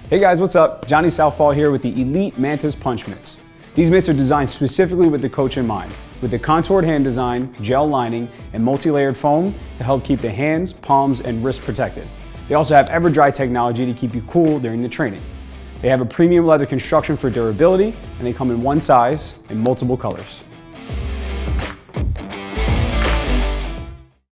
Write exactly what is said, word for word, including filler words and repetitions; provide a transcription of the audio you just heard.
Hey guys, what's up? Johnny Southpaw here with the Elite Mantis Punch Mitts. These mitts are designed specifically with the coach in mind, with the contoured hand design, gel lining, and multi-layered foam to help keep the hands, palms, and wrists protected. They also have EverDry technology to keep you cool during the training. They have a premium leather construction for durability, and they come in one size and multiple colors.